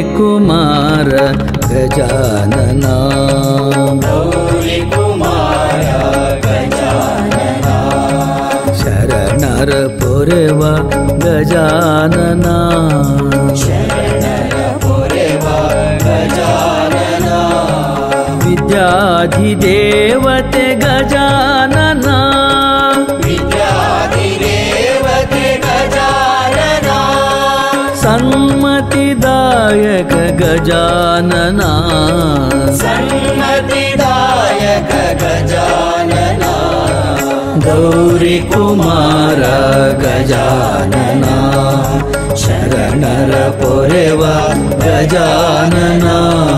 कुमार गजानन गौरी कुमार गजानन शरणर पुरेव गजानन शरणर पुरेव गजानन विद्याधिदेवते गजानन विद्याधिदेवते गजानन सन्मतिदायक गजानन सन्मतिदायक गजानन गौरी कुमार गजानन शरणर पुरेव गजानन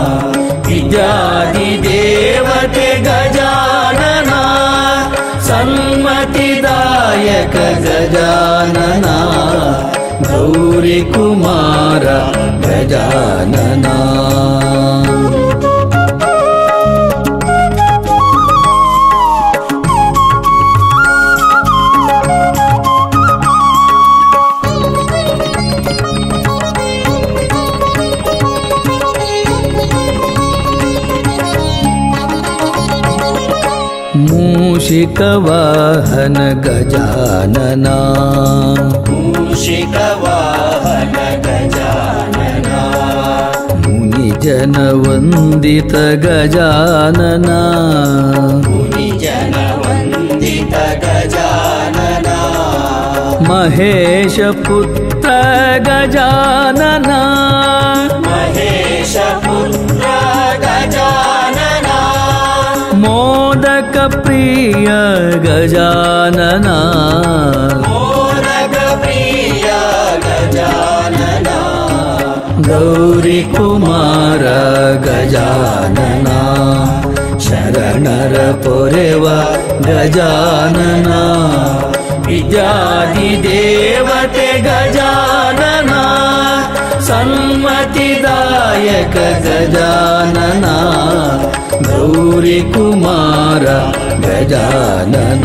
विद्याधिदेवते गजानन सन्मतिदायक गजानन गौरी कुमार गजानन मूषिकवाहन गजानन मूषिकवाहन गजानन मुनिजन वंदित गजानन मुनिजन वंदित गजानन महेश पुत्र गजानन महेश पुत्र गजानन मोदक प्रिय गजानन मोदक प्रिय गजानन गौरी कुमार गजानन शरणर पुरेव गजानन विद्याधिदेवते गजानन सन्मतिदायक गजानन गौरी कुमार गजानन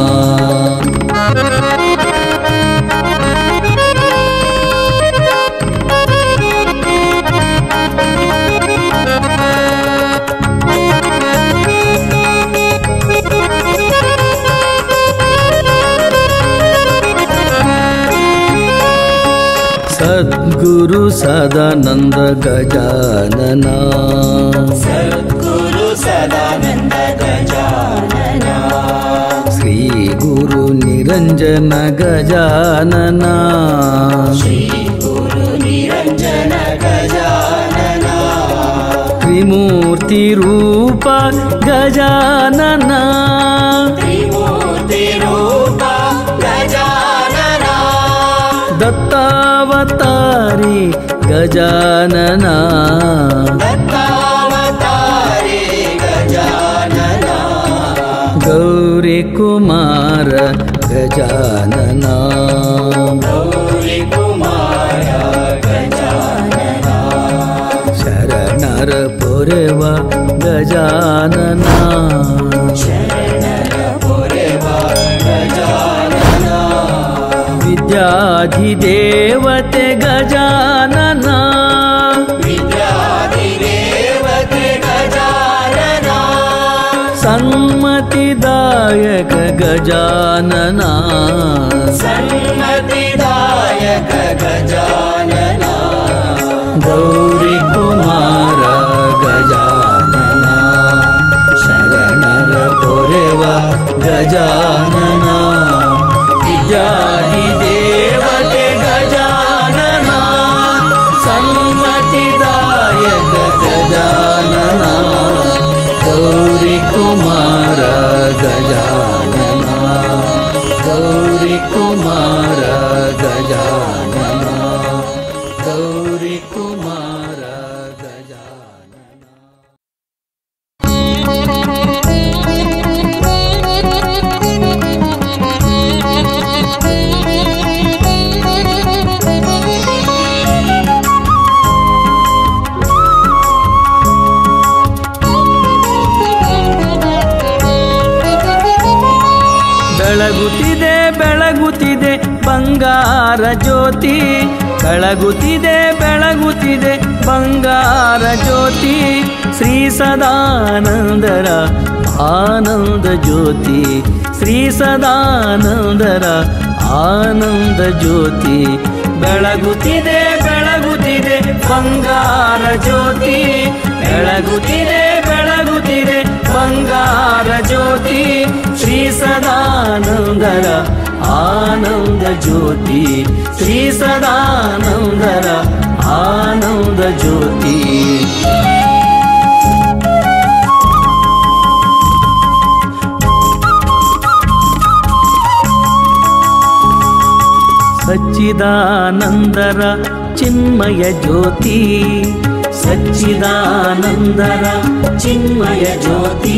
सद्गुरु सदानंद गजानन सद्गुरु सदानंद गजानन श्री गुरु निरंजन गजानन श्री गुरु निरंजन गजानन त्रिमूर्ति रूप गजानन त्रिमूर्ति रूप गजानन दत्तावतारी गजानन दत्तावतारी गजानन गौरी कुमार गजानन गौरी कुमार गजानन शरणर पुरेव गजानन शरणर पुरेव गजानन विद्याधिदेवते गजानन विद्याधिदेवते गजानन सन्मतिदायक गजानन सन्मतिदायक गजानन गौरी कुमार गजानन शरणर पुरेव गजानन विद्याधिदेवते गजानन सन्मतिदायक गजानन गौरी कुमार गजानन गौरी कुमार गजानन गौरी कुमार गजानन ಬೆಳಗುತ್ತಿದೆ ಬೆಳಗುತ್ತಿದೆ ಬಂಗಾರ ಜ್ಯೋತಿ ಬೆಳಗುತ್ತಿದೆ ಬೆಳಗುತ್ತಿದೆ ಬಂಗಾರ ಜ್ಯೋತಿ ಶ್ರೀ ಸದಾನಂದರ ಆನಂದ ಜ್ಯೋತಿ ಶ್ರೀ ಸದಾನಂದರ ಆನಂದ ಜ್ಯೋತಿ ಬೆಳಗುತ್ತಿದೆ ಬೆಳಗುತ್ತಿದೆ ಬಂಗಾರ ಜ್ಯೋತಿ ಬೆಳಗುತ್ತಿದೆ ಬೆಳಗುತ್ತಿದೆ ಬಂಗಾರ ಜ್ಯೋತಿ ಶ್ರೀ ಸದಾನಂದರ ಆನಂದ ಜ್ಯೋತಿ ಶ್ರೀ ಸದಾನಂದರ ಆನಂದ ಜ್ಯೋತಿ ಸಚ್ಚಿದಾನಂದರ ಚಿನ್ಮಯ ಜ್ಯೋತಿ ಸಚ್ಚಿದಾನಂದರ ಚಿನ್ಮಯ ಜ್ಯೋತಿ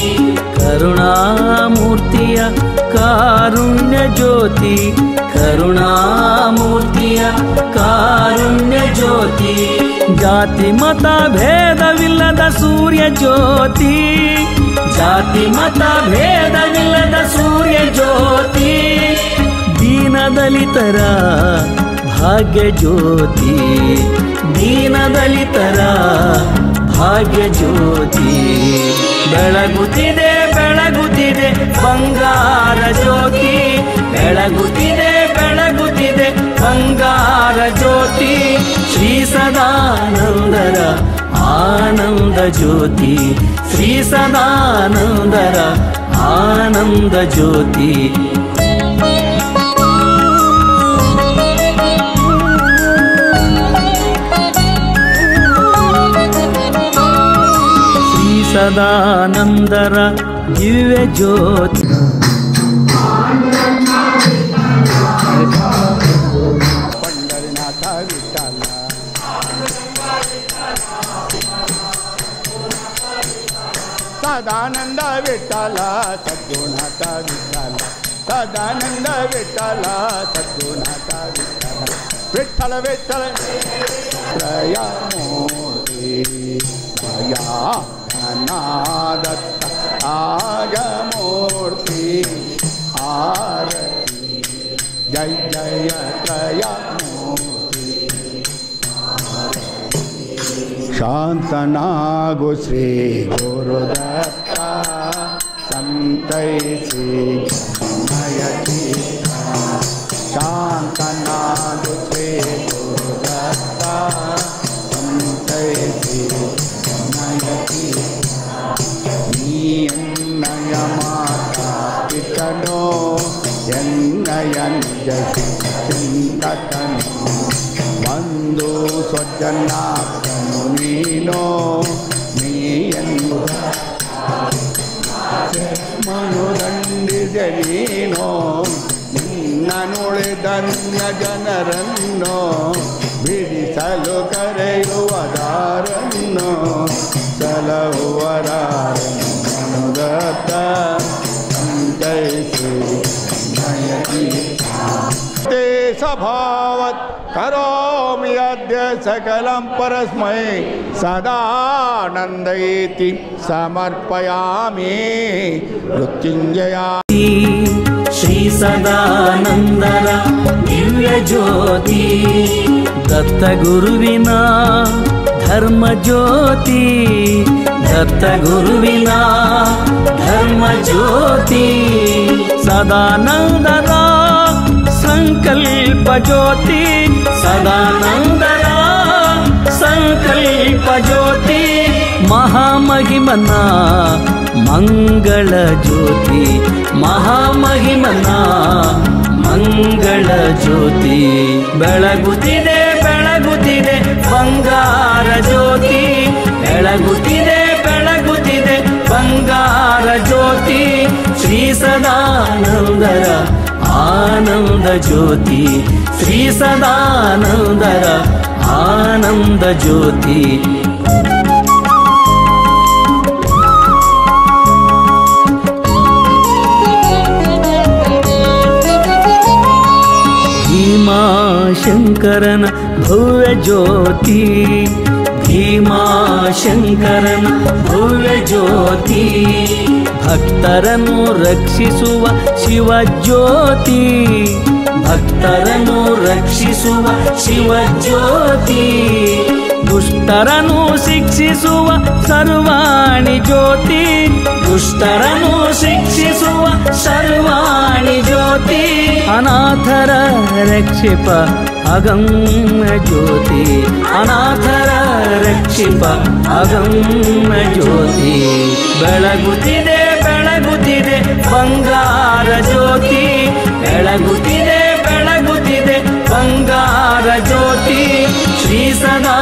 ಕರುಣಾಮೂರ್ತಿಯ ಕಾರುಣ್ಯ ಜ್ಯೋತಿ ಕರುಣಾಮೂರ್ತಿಯ ಕಾರುಣ್ಯ ಜ್ಯೋತಿ ಜಾತಿ ಮತ ಭೇದವಿಲ್ಲದ ಸೂರ್ಯ ಜ್ಯೋತಿ ಜಾತಿ ಮತ ಭೇದವಿಲ್ಲದ ಸೂರ್ಯ ಜ್ಯೋತಿ ದೀನದಲಿತರ ಭಾಗ್ಯ ಜ್ಯೋತಿ ದೀನದಲಿತರ ಭಾಗ್ಯ ಜ್ಯೋತಿ ಬೆಳಗುತ್ತಿದೆ ಬೆಳಗುತ್ತಿದೆ ಬಂಗಾರ ಜ್ಯೋತಿ ಬೆಳಗುತ್ತಿದೆ ಬೆಳಗುತ್ತಿದೆ ಬಂಗಾರ ಜ್ಯೋತಿ ಶ್ರೀ ಸದಾನಂದರ ಆನಂದ ಜ್ಯೋತಿ ಶ್ರೀ ಸದಾನಂದರ ಆನಂದ ಜ್ಯೋತಿ ಸದಾನಂದರ ದಿವ್ಯ ಜ್ಯೋತಿ पंढरीनाथ विठ्ठल सदानंद विठ्ठल सद्गुणाथ विठ्ठल सदानंद विठ्ठल सद्गुणाथ विठ्ठल विठ्ठल विठ्ठल दया मूर्ती दया अनादत्त आगमूर्ति आरती जय जय दया मूर्ति शांतनागु श्री गुरुदत्त संतैसी नयति शांतनागु श्री गुरुदत्त संतैसी नयति ಎನ್ನಯ ಮಾತಾ ಪಿತನೋ ಎನ್ನಯ ನಿಜ ಚಿಂತಕನು ಬಂದು ಸ್ವಜನಾಪ್ತನು ನೀನೋ ನೀ ಎಂದು ಮನುದಂಡಿದೆ ನೀನೋ ನಿನ್ನನುಳಿದನ್ಯ ಜನರನ್ನು ಬಿಡಿಸಲು ಕರೆಯುವದಾರನ್ನು ಸಲಹುವರಾರನ್ನು ಮನುದತ್ತ ಸಂತೈಸಿ ನಯತಿ ಸ್ವಭಾವತ್ ಕರೋಮಿ ಅದ್ಯ ಸಕಲಂ ಪರಸ್ಮೈ ಸದಾನಂದೈತಿ ಸಮರ್ಪಯಾಮಿ ಮೃತ್ಯುಂಜಯ ಶ್ರೀ ಸದಾನಂದರ ದಿವ್ಯ ಜ್ಯೋತಿ ದತ್ತ ಗುರುವಿನ ಧರ್ಮ ಜ್ಯೋತಿ ದತ್ತ ಗುರುವಿನ ಧರ್ಮ ಜ್ಯೋತಿ ಸದಾನಂದರ ಸಂಕಲ್ಪ ಜ್ಯೋತಿ ಸದಾನಂದರ ಸಂಕಲ್ಪ ಜ್ಯೋತಿ ಮಹಾಮಹಿಮನ ಮಂಗಳ ಜ್ಯೋತಿ ಮಹಾಮಹಿಮನ ಮಂಗಳ ಜ್ಯೋತಿ ಬೆಳಗುತ್ತಿದೆ ಬೆಳಗುತ್ತಿದೆ ಬಂಗಾರ ಜ್ಯೋತಿ ಬೆಳಗುತ್ತಿದೆ ಬೆಳಗುತ್ತಿದೆ ಬಂಗಾರ ಜ್ಯೋತಿ ಶ್ರೀ ಸದಾನಂದರ ಆನಂದ ಜ್ಯೋತಿ ಶ್ರೀ ಸದಾನಂದರ ಆನಂದ ಜ್ಯೋತಿ ಭೀಮಾಶಂಕರನ ಭವ್ಯ ಜ್ಯೋತಿ ಭೀಮಾಶಂಕರನ ಭವ್ಯ ಜ್ಯೋತಿ ಭಕ್ತರನ್ನು ರಕ್ಷಿಸುವ ಶಿವಜ್ಯೋತಿ, ಭಕ್ತರನ್ನು ರಕ್ಷಿಸುವ ಶಿವಜ್ಯೋತಿ, ದುಷ್ಟರನ್ನು ಶಿಕ್ಷಿಸುವ ಸರ್ವಾಣಿ ಜ್ಯೋತಿ, ದುಷ್ಟರನ್ನು ಶಿಕ್ಷಿಸುವ ಸರ್ವಾಣಿ ಜ್ಯೋತಿ, ಅನಾಥರ ರಕ್ಷಿಪ ಅಗಮ್ಯ ಜ್ಯೋತಿ, ಅನಾಥರ ರಕ್ಷಿಪ ಅಗಮ್ಯ ಜ್ಯೋತಿ, ಬೆಳಗುತ್ತಿದೆ ಬೆಳಗುತ್ತಿದೆ ಬಂಗಾರ ಜ್ಯೋತಿ, ಬೆಳಗುತ್ತಿದೆ ಬೆಳಗುತ್ತಿದೆ ಬಂಗಾರ ಜ್ಯೋತಿ, ಶ್ರೀ ಸದಾ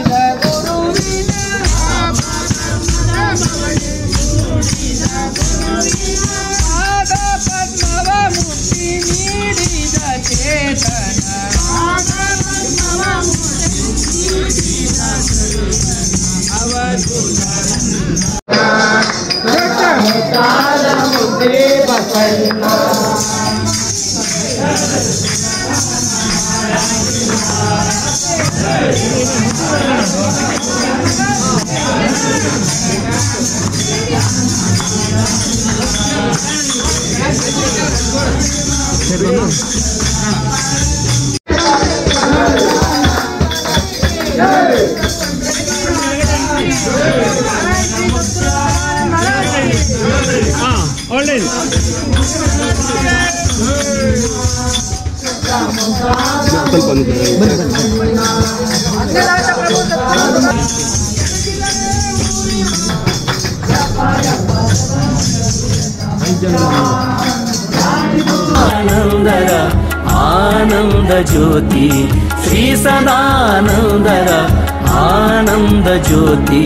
ಆನಂದರ ಆನಂದ ಜ್ಯೋತಿ, ಶ್ರೀ ಸದಾನಂದರ ಆನಂದ ಜ್ಯೋತಿ,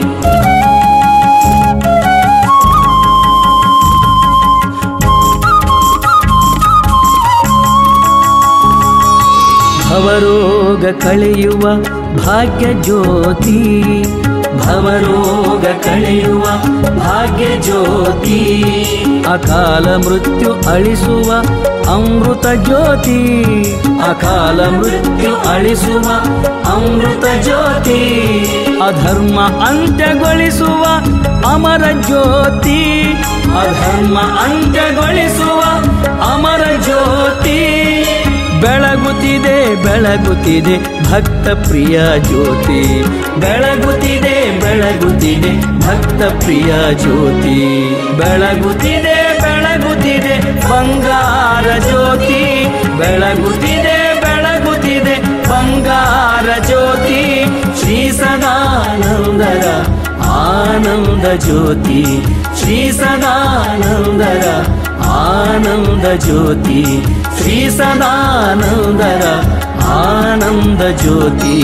ಭವರೋಗ ಕಳೆಯುವ ಭಾಗ್ಯ ಜ್ಯೋತಿ, ಭವರೋಗ ಕಳೆಯುವ ಭಾಗ್ಯ ಜ್ಯೋತಿ, ಅಕಾಲ ಮೃತ್ಯು ಅಳಿಸುವ ಅಮೃತ ಜ್ಯೋತಿ, ಅಕಾಲ ಮೃತ್ಯು ಅಳಿಸುವ ಅಮೃತ ಜ್ಯೋತಿ, ಅಧರ್ಮ ಅಂತ್ಯಗೊಳಿಸುವ ಅಮರ ಜ್ಯೋತಿ, ಅಧರ್ಮ ಅಂತ್ಯಗೊಳಿಸುವ ಅಮರ ಜ್ಯೋತಿ, ಬೆಳಗುತ್ತಿದೆ ಬೆಳಗುತ್ತಿದೆ ಭಕ್ತ ಪ್ರಿಯ ಜ್ಯೋತಿ, ಬೆಳಗುತ್ತಿದೆ ಬೆಳಗುತ್ತಿದೆ ಭಕ್ತ ಪ್ರಿಯ ಜ್ಯೋತಿ, ಬೆಳಗುತ್ತಿದೆ ಬೆಳಗುತ್ತಿದೆ ಬಂಗಾರ ಜ್ಯೋತಿ, ಬೆಳಗುತ್ತಿದೆ ಬೆಳಗುತ್ತಿದೆ ಬಂಗಾರ ಜ್ಯೋತಿ, ಶ್ರೀ ಸದಾನಂದರ ಆನಂದ ಜ್ಯೋತಿ, ಶ್ರೀ ಸದಾನಂದರ ಆನಂದ ಜ್ಯೋತಿ, ಶ್ರೀ ಸದಾನಂದರ ಆನಂದ ಜ್ಯೋತಿ.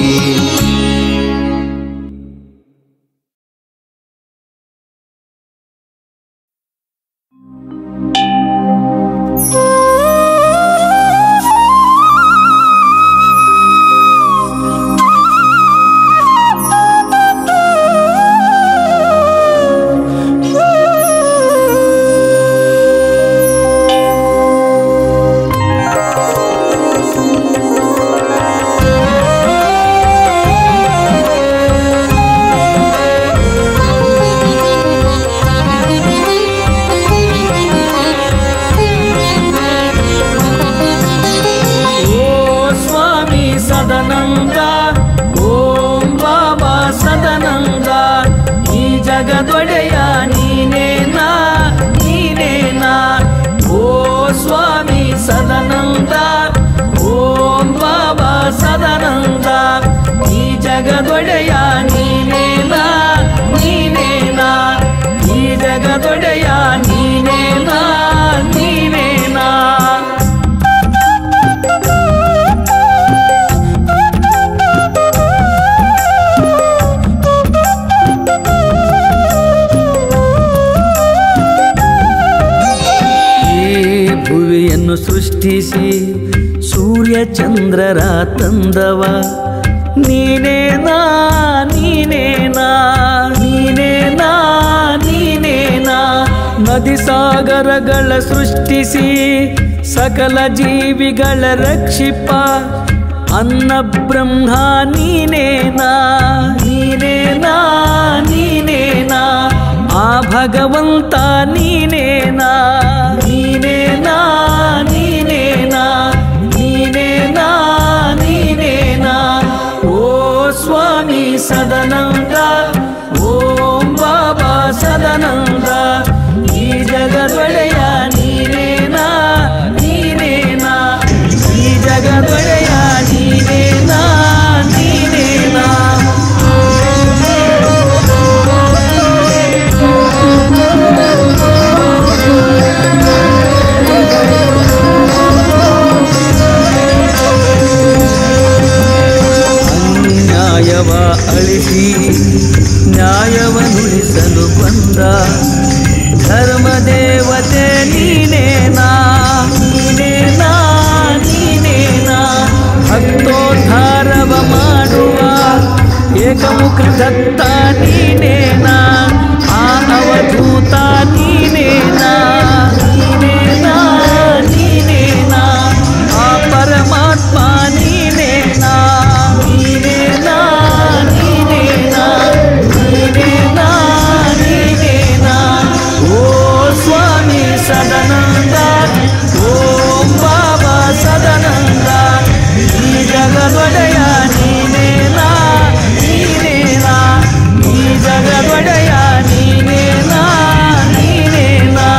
ಸೃಷ್ಟಿಸಿ ಸೂರ್ಯ ಚಂದ್ರರ ತಂದವ ನೀನೇನಾ ನೀನೇನಾ ನೀನೇನಾ ನೀನೇನಾ ನದಿ ಸಾಗರಗಳ ಸೃಷ್ಟಿಸಿ ಸಕಲ ಜೀವಿಗಳ ರಕ್ಷಿಪ ಅನ್ನ ಬ್ರಹ್ಮ ನೀನೇನಾ ನೀನೇನಾ ನೀನೇನಾ ಭಗವಂತ ನೀನೇನಾ ನೀನೇನಾ ನೀನೇನಾ ನೀನೇನಾ ನೀನೇನಾ ಓ ಸ್ವಾಮಿ ಸದಾನಂದ ಓಂ ಬಾಬಾ ಸದಾನಂದ ಈ ಜಗದೊಡೆಯ ನೀನೇನಾ ನೀನೇನಾ ಈ ಜಗದೊಡೆಯ ನೀನೇನಾ ನೀನೇನಾ ಅನ್ಯಾಯವ ಅಳಿಸಿ ನ್ಯಾಯವನ್ನುಳಿಸಲು ಬಂದ ಧರ್ಮದೇವತೆ ನೀನೇನಾ ನೀನೇನಾ ನೀನೇನಾ ಭಕ್ತೋದ್ಧಾರವ ಮಾಡುವ ಏಕಮುಖ ದತ್ತ ನೀನೇನಾ ಆ ಅವಧೂತ ನೀನೇನಾ ನೀನೇನಾ ನೀನೇನಾ ಆ ಪರಮಾತ್ಮ ನೀನೇನಾ ನೀನೇನಾ ನೀನೇನಾ ನೀನೇನಾ ನೀನೇನಾ ಓ ಸ್ವಾಮಿ ಸದಾನಂದ ಓಂ ಬಾಬಾ ಸದಾನಂದ ಈ ಜಗದೊಡೆಯ ನೀನೇನಾ ನೀನೇನಾ ಈ ಜಗದೊಡೆಯ ನೀನೇನಾ ನೀನೇನಾ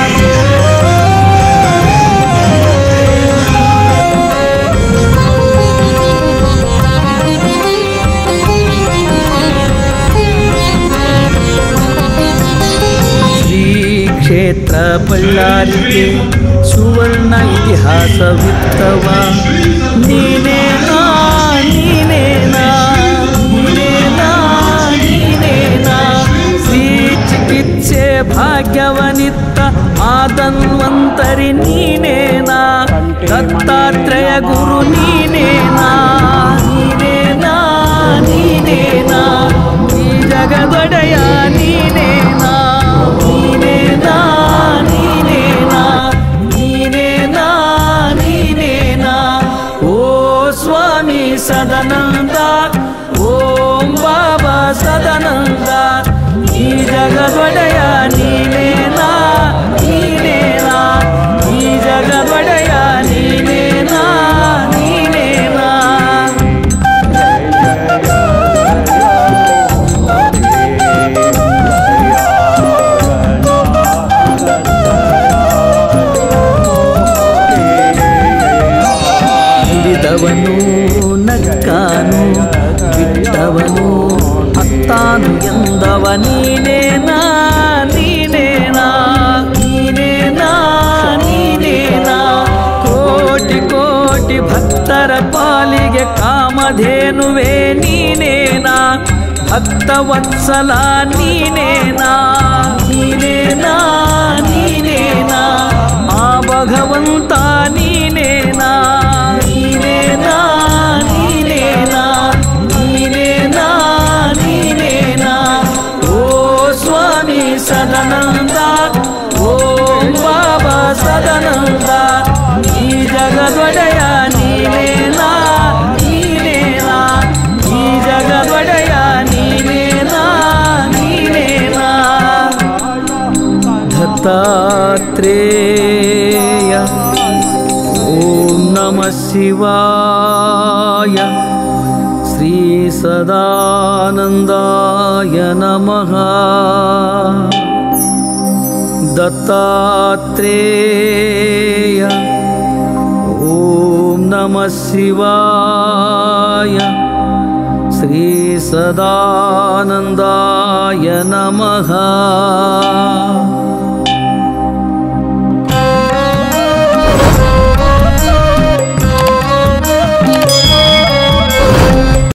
ಶ್ರೀ ಕ್ಷೇತ್ರ ಬಳ್ಳಾರಿಗೆ ಸುವರ್ಣ ಇತಿಹಾಸವಿತ್ತವ ನೀನೇನಾ ನೀನೇನಾ ನೀನೇನಾ ನೀನೇನಾ ಶ್ರೀ ಚಿಕಿತ್ಸೆ ಭಾಗ್ಯವನಿತ್ತ ಆದನ್ವಂತರಿ ನೀನೇನಾ ದತ್ತಾತ್ರೇಯ ಗುರು ನೀನೇನಾ ನೀನೇನಾ ನೀನೇನಾ ಈ ಜಗದೊಡೆಯ ನೀನೇನಾ ನೀನೇನಾ ನೀನೇನಾ ನೀನೇನಾ ನೀನೇನಾ ಓ ಸ್ವಾಮಿ ಸದಾನಂದ ಓಂ ಬಾಬಾ ಸದಾನಂದ ಈ ಜಗದೊಡೆಯ ನೀನೇನಾ ನೀನೇನಾ ಈ ಜಗದೊಡೆಯ ನೀನೇನಾ ನೀನೇನಾ ಹಿಡಿದವನು ನಕ್ಕಾನು ಬಿಟ್ಟವನು ಅತ್ತಾನು ಎಂದವ ನೀನೇನಾ ನೀನೇನಾ ನೀನೇನಾ ನೀನೇನಾ ಕೋಟಿ ಕೋಟಿ ಭಕ್ತರ ಪಾಲಿಗೆ ಕಾಮಧೇನುವೆ ನೀನೇನಾ ಭಕ್ತವತ್ಸಲ ನೀನೇನಾ ನೀನೇನಾ ನೀನೇನಾ ಆ ಭಗವಂತ ನೀನೇನಾ ನೀನೇನಾ ನೀನೇನಾ ನೀನೇನಾ ನೀನೇನಾ ಓ ಸ್ವಾಮಿ ಸದಾನಂದ ಓಂ ಬಾಬಾ ಸದಾನಂದ ಈ ಜಗದೊಡೆಯ ನೀನೇನಾ ನೀನೇನಾ ಈ ಜಗದೊಡೆಯ ನೀನೇನಾ ನೀನೇನಾ ದತ್ತಾತ್ರೇಯ ಓಂ ನಮಃ ಶಿವಾಯ ಶ್ರೀ ಸದಾನಂದಾಯ ನಮಃ ದತ್ತಾತ್ರೇಯ ಓಂ ನಮಃ ಶಿವಾಯ ಶ್ರೀ ಸದಾನಂದಾಯ ನಮಃ